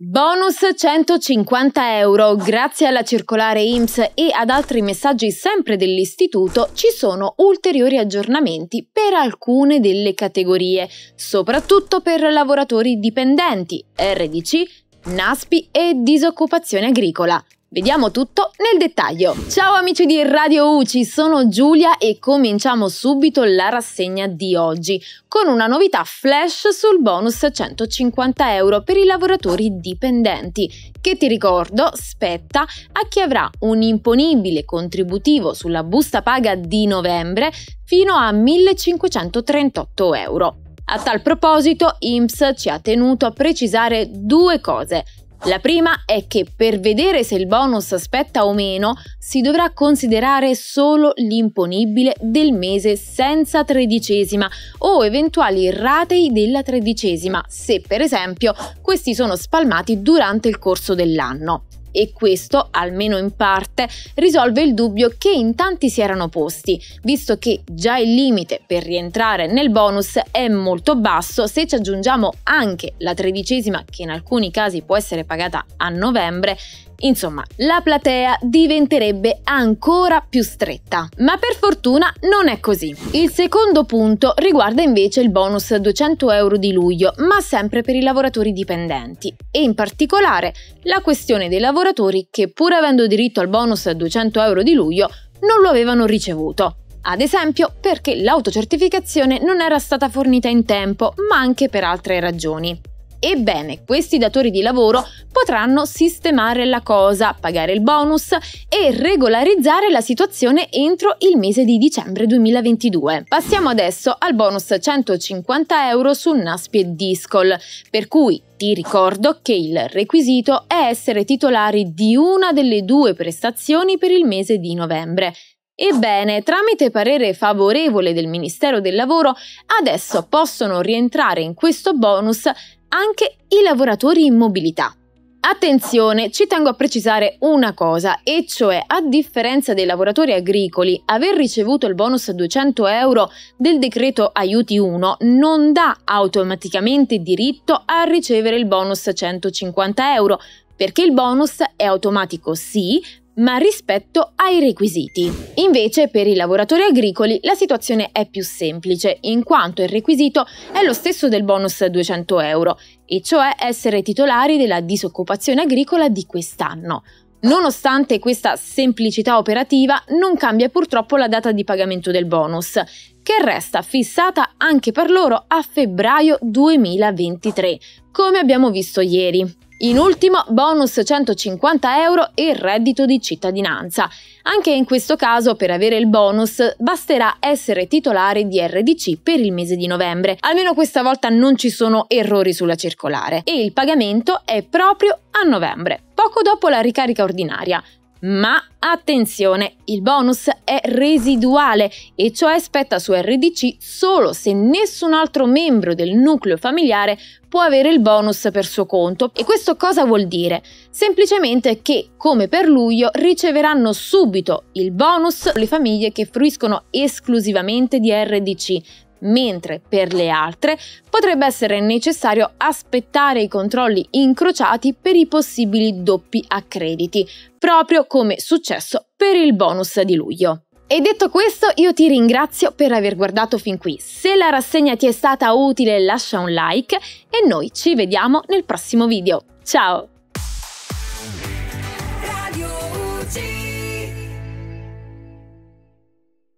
Bonus 150 euro. Grazie alla circolare INPS e ad altri messaggi sempre dell'istituto ci sono ulteriori aggiornamenti per alcune delle categorie, soprattutto per lavoratori dipendenti, RDC, NASPI e disoccupazione agricola. Vediamo tutto nel dettaglio. Ciao amici di Radio UCI, sono Giulia e cominciamo subito la rassegna di oggi con una novità flash sul bonus 150 euro per i lavoratori dipendenti, che ti ricordo spetta a chi avrà un imponibile contributivo sulla busta paga di novembre fino a 1.538 euro. A tal proposito, INPS ci ha tenuto a precisare due cose. La prima è che per vedere se il bonus spetta o meno si dovrà considerare solo l'imponibile del mese senza tredicesima o eventuali ratei della tredicesima, se per esempio questi sono spalmati durante il corso dell'anno. E questo, almeno in parte, risolve il dubbio che in tanti si erano posti, visto che già il limite per rientrare nel bonus è molto basso. Se ci aggiungiamo anche la tredicesima, che in alcuni casi può essere pagata a novembre, insomma, la platea diventerebbe ancora più stretta. Ma per fortuna non è così. Il secondo punto riguarda invece il bonus 200 euro di luglio, ma sempre per i lavoratori dipendenti, e in particolare la questione dei lavoratori che, pur avendo diritto al bonus 200 euro di luglio, non lo avevano ricevuto. Ad esempio perché l'autocertificazione non era stata fornita in tempo, ma anche per altre ragioni. Ebbene, questi datori di lavoro potranno sistemare la cosa, pagare il bonus e regolarizzare la situazione entro il mese di dicembre 2022. Passiamo adesso al bonus 150 euro su NASPI e DISCOL, per cui ti ricordo che il requisito è essere titolari di una delle due prestazioni per il mese di novembre. Ebbene, tramite parere favorevole del Ministero del Lavoro, adesso possono rientrare in questo bonus anche i lavoratori in mobilità. Attenzione, ci tengo a precisare una cosa, e cioè, a differenza dei lavoratori agricoli, aver ricevuto il bonus 200 euro del decreto aiuti 1 non dà automaticamente diritto a ricevere il bonus 150 euro, perché il bonus è automatico sì, ma rispetto ai requisiti. Invece per i lavoratori agricoli la situazione è più semplice, in quanto il requisito è lo stesso del bonus 200 euro, e cioè essere titolari della disoccupazione agricola di quest'anno. Nonostante questa semplicità operativa, non cambia purtroppo la data di pagamento del bonus, che resta fissata anche per loro a febbraio 2023, come abbiamo visto ieri. In ultimo, bonus 150 euro e reddito di cittadinanza. Anche in questo caso, per avere il bonus, basterà essere titolari di RDC per il mese di novembre. Almeno questa volta non ci sono errori sulla circolare. E il pagamento è proprio a novembre, poco dopo la ricarica ordinaria. Ma attenzione, il bonus è residuale, e cioè spetta su RDC solo se nessun altro membro del nucleo familiare può avere il bonus per suo conto. E questo cosa vuol dire? Semplicemente che, come per luglio, riceveranno subito il bonus le famiglie che fruiscono esclusivamente di RDC, mentre per le altre potrebbe essere necessario aspettare i controlli incrociati per i possibili doppi accrediti, proprio come successo per il bonus di luglio. E detto questo, io ti ringrazio per aver guardato fin qui. Se la rassegna ti è stata utile, lascia un like e noi ci vediamo nel prossimo video. Ciao! Radio UCI.